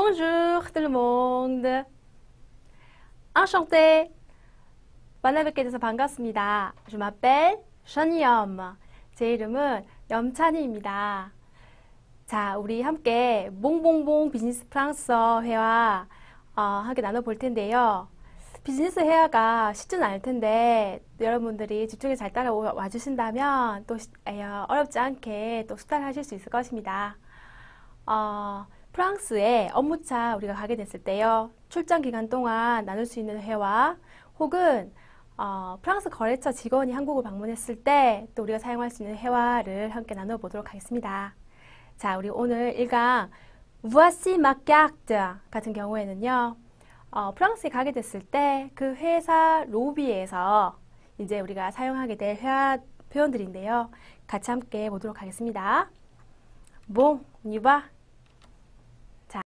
Bonjour tout le monde. Enchanté. 만나뵙게 돼서 반갑습니다. Je m'appelle 션이엄. 제 이름은 염찬이입니다. 자, 우리 함께 몽봉봉 비즈니스 프랑스어 회화 함께 나눠볼 텐데요. 비즈니스 회화가 쉽진 않을 텐데 여러분들이 집중해 잘 따라와 주신다면 또 어렵지 않게 또 숙달을 하실 수 있을 것입니다. 프랑스에 업무차 우리가 가게 됐을 때요. 출장 기간 동안 나눌 수 있는 회화 혹은 프랑스 거래처 직원이 한국을 방문했을 때 또 우리가 사용할 수 있는 회화를 함께 나눠보도록 하겠습니다. 자, 우리 오늘 1강 Voici ma carte 같은 경우에는요. 프랑스에 가게 됐을 때 그 회사 로비에서 이제 우리가 사용하게 될 회화 표현들인데요. 같이 함께 보도록 하겠습니다. Bon, on y va.